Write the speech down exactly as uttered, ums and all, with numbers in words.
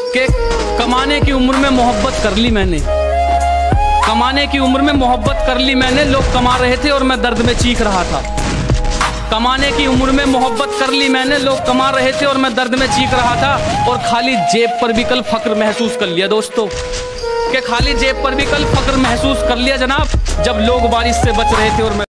कि कमाने की उम्र में मोहब्बत कर ली मैंने, कमाने की उम्र में मोहब्बत कर ली मैंने, लोग कमा रहे थे और मैं दर्द में चीख रहा था। कमाने की उम्र में मोहब्बत कर ली मैंने, लोग कमा रहे थे और मैं दर्द में चीख रहा था। और खाली जेब पर भी कल फक्र महसूस कर लिया दोस्तों, कि खाली जेब पर भी कल फक्र महसूस कर लिया जनाब, जब लोग बारिश से बच रहे थे और मैं